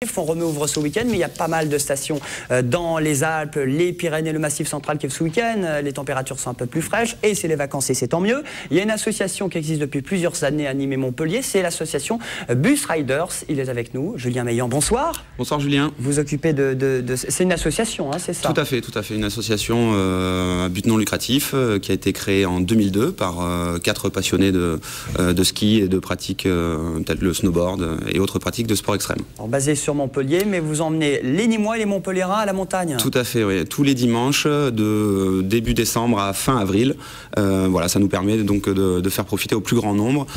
Font-Romeu ouvre ce week-end, mais il y a pas mal de stations dans les Alpes, les Pyrénées, le Massif central qui est ce week-end. Les températures sont un peu plus fraîches et c'est les vacances et c'est tant mieux. Il y a une association qui existe depuis plusieurs années à Nîmes et Montpellier, c'est l'association Bus Riders. Il est avec nous, Julien Meillan. Bonsoir. Bonsoir Julien. Vous occupez c'est une association, hein, c'est ça? Tout à fait. Une association à but non lucratif qui a été créée en 2002 par 4 passionnés de ski et de pratiques telles le snowboard et autres pratiques de sport extrême. Basé sur Montpellier, mais vous emmenez les Nîmois et les Montpelliérains à la montagne? Tout à fait, oui. Tous les dimanches de début décembre à fin avril. Voilà, ça nous permet donc de faire profiter au plus grand nombre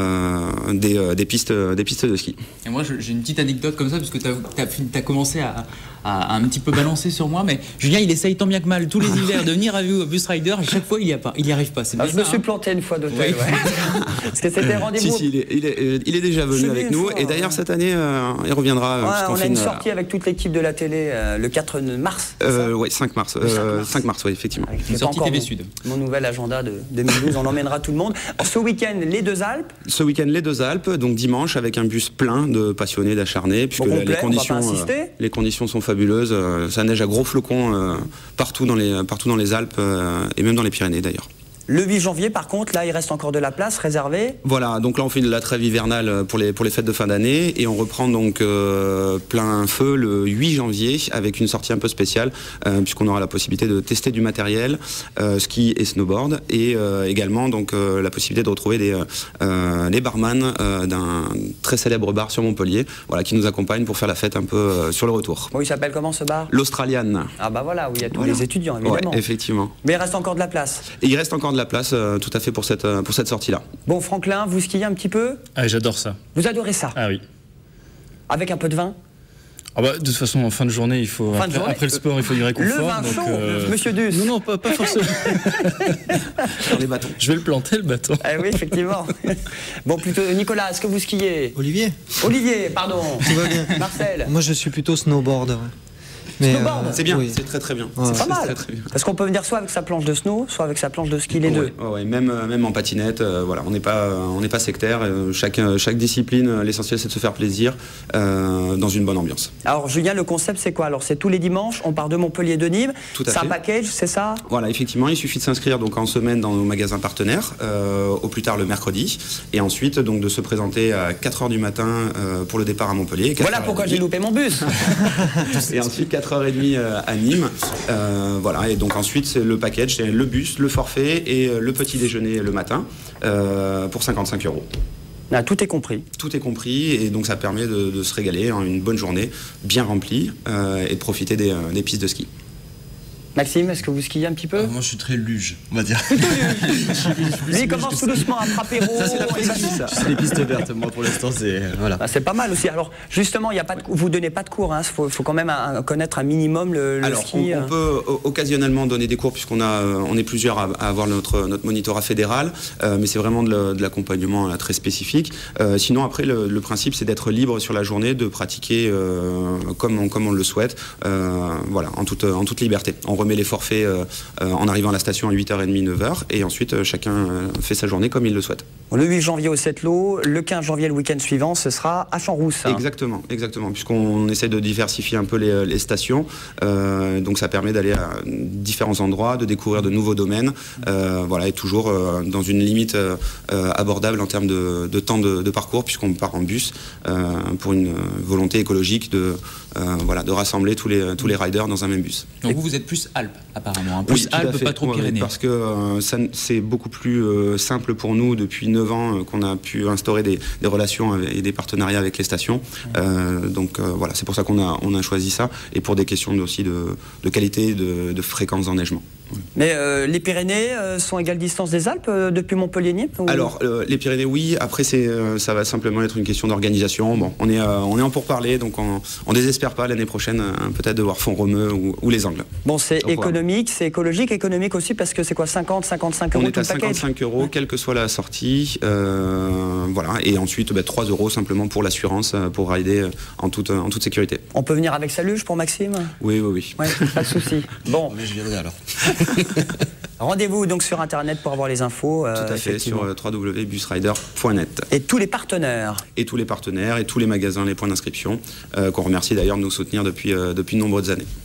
des pistes de ski. Et moi j'ai une petite anecdote comme ça, parce que tu as commencé à un petit peu balancer sur moi, mais Julien il essaye tant bien que mal tous les hivers de venir à Bus Rider, à chaque fois il y arrive pas. Je me suis planté une fois d'hôtel, parce que c'était rendez-vous. Il est déjà venu avec nous, et d'ailleurs cette année il reviendra. On a une sortie avec toute l'équipe de la télé le 4 mars. Oui, 5 mars. 5 mars, oui, effectivement. Une sortie TV Sud. Mon nouvel agenda de 2012, on emmènera tout le monde. Ce week-end, les Deux Alpes. Ce week-end, les Deux Alpes, donc dimanche, avec un bus plein de passionnés, d'acharnés, puisque les conditions sont fabuleuses. Ça neige à gros flocons partout dans les Alpes et même dans les Pyrénées d'ailleurs. Le 8 janvier, par contre, là, il reste encore de la place réservée. Voilà, donc là, on fait de la trêve hivernale pour les fêtes de fin d'année, et on reprend donc plein feu le 8 janvier avec une sortie un peu spéciale, puisqu'on aura la possibilité de tester du matériel, ski et snowboard, et également donc la possibilité de retrouver les barman d'un très célèbre bar sur Montpellier, voilà, qui nous accompagne pour faire la fête un peu sur le retour. Bon, il s'appelle comment ce bar? L'Australian. Ah bah voilà, où il y a tous les étudiants, évidemment. Ouais, effectivement. Mais il reste encore de la place. Et il reste encore de la place tout à fait pour cette sortie-là. Bon, Franklin, vous skiez un petit peu? Ah, j'adore ça. Vous adorez ça? Ah oui. Avec un peu de vin? Ah bah, de toute façon, en fin de journée, il faut après le sport, il faut du réconfort. Le vin donc, chaud, Monsieur Duss. Non, pas forcément. Sur les bâtons. Je vais le planter, le bâton. Ah oui, effectivement. Bon, plutôt, Nicolas, est-ce que vous skiez? Olivier, pardon. tout va bien. Marcel. Moi, je suis plutôt snowboard. Ouais. Mais c'est bien, oui. c'est très bien. C'est pas mal. Très bien. Parce qu'on peut venir soit avec sa planche de snow, soit avec sa planche de ski, les deux. Ouais, même en patinette, voilà, on n'est pas sectaire. Chaque discipline, l'essentiel c'est de se faire plaisir dans une bonne ambiance. Alors Julien, le concept c'est quoi? Alors c'est tous les dimanches, on part de Montpellier de Nîmes. C'est un package, c'est ça? Voilà, effectivement, il suffit de s'inscrire donc en semaine dans nos magasins partenaires, au plus tard le mercredi, et ensuite donc de se présenter à 4h du matin pour le départ à Montpellier. Voilà pourquoi j'ai loupé mon bus. Et ensuite 4h30 à Nîmes, voilà, et donc ensuite c'est le package, c'est le bus, le forfait et le petit déjeuner le matin pour 55 €. Ah, tout est compris. Tout est compris, et donc ça permet de se régaler en une bonne journée bien remplie et de profiter des pistes de ski. Maxime, est-ce que vous skiez un petit peu? Moi je suis très luge, on va dire. Lui il commence tout doucement à frapper rond. Ça c'est la précision, ça. C'est les pistes vertes, moi pour l'instant c'est... Voilà. Ah, c'est pas mal aussi. Alors justement, vous donnez pas de cours, hein. Faut quand même connaître un minimum le ski. On peut occasionnellement donner des cours, puisqu'on est plusieurs à avoir notre monitorat fédéral, mais c'est vraiment de l'accompagnement très spécifique. Sinon après le principe c'est d'être libre sur la journée, de pratiquer comme on le souhaite, voilà, en toute liberté. On remet les forfaits en arrivant à la station à 8h30, 9h, et ensuite chacun fait sa journée comme il le souhaite. Le 8 janvier au Sept-Lô, le 15 janvier, le week-end suivant, ce sera à Champs-Rousse. Exactement, puisqu'on essaie de diversifier un peu les stations, donc ça permet d'aller à différents endroits, de découvrir de nouveaux domaines, voilà, et toujours dans une limite abordable en termes de temps de parcours, puisqu'on part en bus pour une volonté écologique de rassembler tous les riders dans un même bus. Donc vous êtes plus Alpes apparemment, hein. Plus Alpes, pas trop Pyrénées. Parce que c'est beaucoup plus simple pour nous depuis 9 ans qu'on a pu instaurer des relations et des partenariats avec les stations. Donc voilà, c'est pour ça qu'on a choisi ça, et pour des questions aussi de qualité, de fréquence d'enneigement. Mais les Pyrénées sont à égale distance des Alpes depuis Montpellier-Nîmes? Alors les Pyrénées oui, après ça va simplement être une question d'organisation. Bon, on est en pourparlers, donc on désespère pas l'année prochaine peut-être de voir Font-Romeu ou les Angles. Bon, c'est économique, c'est écologique, économique aussi, parce que c'est quoi, 50-55 € On est tout à le package? 55 €, quelle que soit la sortie, voilà, et ensuite 3 € simplement pour l'assurance, pour rider en toute sécurité. On peut venir avec sa luge pour Maxime? Oui. Ouais, pas de souci. Bon. Mais je viendrai alors. Rendez-vous donc sur Internet pour avoir les infos. Tout à fait, sur www.busrider.net. Et tous les partenaires. Et tous les partenaires et tous les magasins, les points d'inscription, qu'on remercie d'ailleurs de nous soutenir depuis de nombreuses années.